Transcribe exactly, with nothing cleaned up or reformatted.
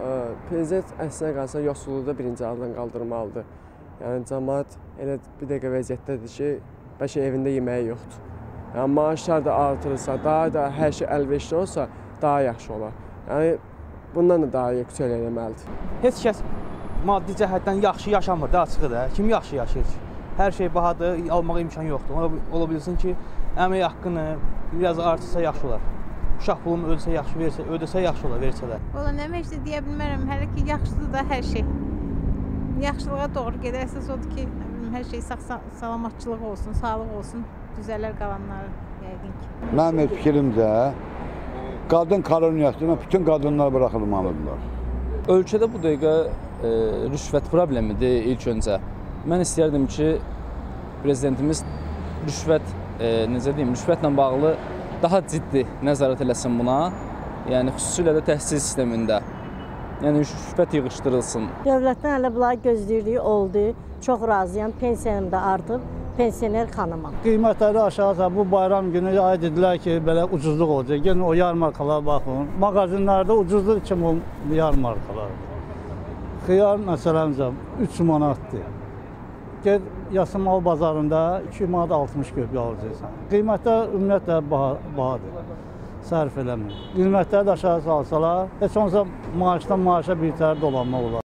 Prezident əslində qalsa yoxsulluğu da birinci aradan qaldırmalıdır. Yəni, cəmaət elə bir dəqiqə vəziyyətdədir ki, bəlkə evində yeməyi yoxdur. Yəni, maaşlar da artırılsa, daha da hər şey əlverişli olsa, daha yaxşı olar. Yəni, bundan da daha yüksək eləməlidir. Heç kəs maddi cəhətdən yaxşı yaşamır da, açığı da. Kim yaxşı yaşayır ki? Hər şey bahadır, almağa imkan yoxdur. Ola bilsin ki, əmək haqqını biraz artırsa yaxşı olar. Uşaq pulunu ödəsə yaxşı versə, ödəsə yaxşı olar, versələr. Valla nə məcdə deyə bilmərəm, hələ ki, yaxşıdır da hər şey. Yaxşılığa doğru gedir, əsas odur ki, hər şey salamatçılıq olsun, sağlıq olsun, düzələr qalanları yəqin ki. Mənim fikrimcə, qadın koloniyasına bütün qadınlar buraxılmalıdırlar. Ölkədə bu dəqiqə e, rüşvət problemidir ilk öncə. Mən istəyərdim ki, prezidentimiz rüşvət, e, necə deyim, rüşvətlə bağlı daha ciddi nəzarət eləsin buna, yəni xüsusilə də təhsil sistemində. Yəni rüşvət yığışdırılsın. Dövlətdən hələ bunları gözləyirliyi oldu. Çox razıyam, pensiyam da artıb, pensioner xanımam. Qiymətləri aşağısa bu bayram günü ay dedilər ki, belə ucuzluq olacaq. Gəlin o yarmarkalara baxın. Mağazinlərdə ucuzluq kim o yarmarkalardır. Xiyar məsələmcə üç manatdır. Ged Yasımal bazarında iki manat altmış köpük alacaqsan. Qiymətlər ümumiyyətlə bahadır. Sərf eləmir. Qiymətləri də aşağı salsalar, heç olmasa maaşdan maaşa bir tər dolanmaq olar.